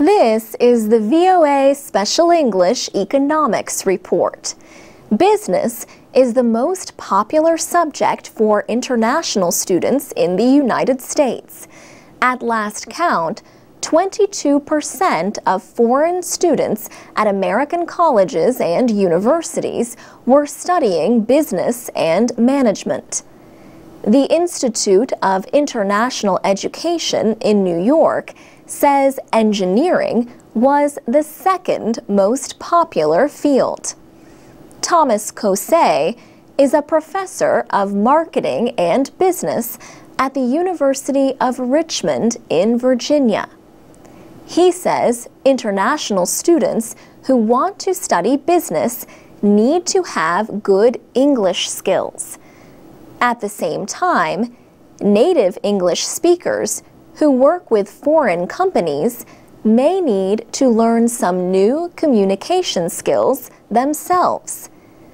This is the VOA Special English Economics Report. Business is the most popular subject for international students in the United States. At last count, 22% of foreign students at American colleges and universities were studying business and management. The Institute of International Education in New York says engineering was the second most popular field. Thomas Kosey is a professor of marketing and business at the University of Richmond in Virginia. He says international students who want to study business need to have good English skills. At the same time, native English speakers who work with foreign companies may need to learn some new communication skills themselves.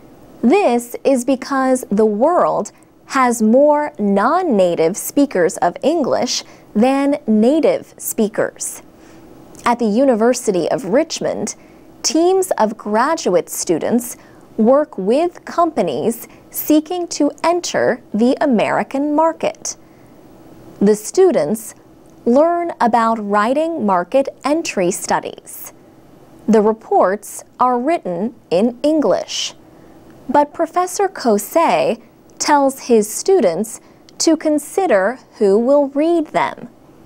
This is because the world has more non-native speakers of English than native speakers. At the University of Richmond, teams of graduate students work with companies seeking to enter the American market. The students learn about writing market entry studies. The reports are written in English, but Professor Kosey tells his students to consider who will read them.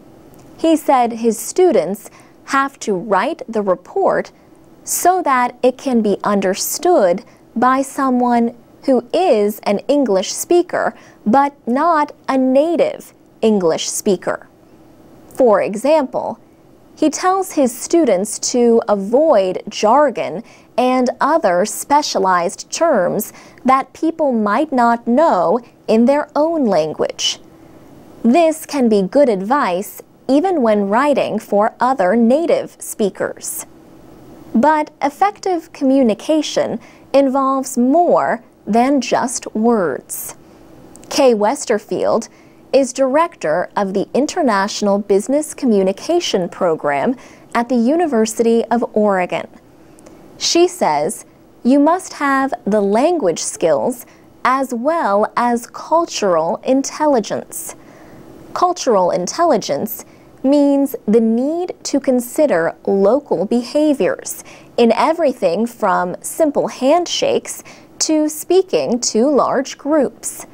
He said his students have to write the report so that it can be understood by someone who is an English speaker but not a native English speaker. For example, he tells his students to avoid jargon and other specialized terms that people might not know in their own language. This can be good advice even when writing for other native speakers. But effective communication involves more than just words. Kay Westerfield is director of the International Business Communication Program at the University of Oregon. She says you must have the language skills as well as cultural intelligence. Cultural intelligence means the need to consider local behaviors in everything from simple handshakes to speaking to large groups.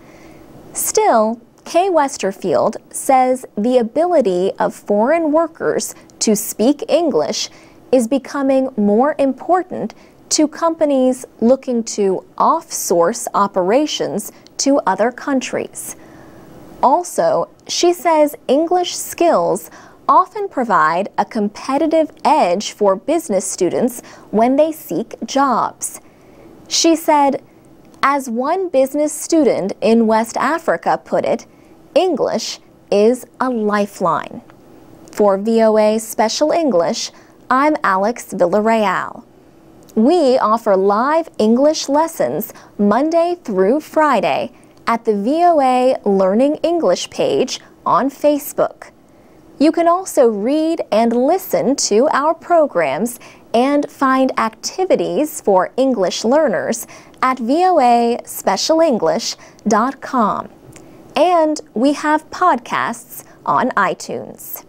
Still, Kay Westerfield says the ability of foreign workers to speak English is becoming more important to companies looking to off-source operations to other countries. Also, she says English skills often provide a competitive edge for business students when they seek jobs. She said, as one business student in West Africa put it, English is a lifeline. For VOA Special English, I'm Alex Villarreal. We offer live English lessons Monday through Friday at the VOA Learning English page on Facebook. You can also read and listen to our programs and find activities for English learners at voaspecialenglish.com. And we have podcasts on iTunes.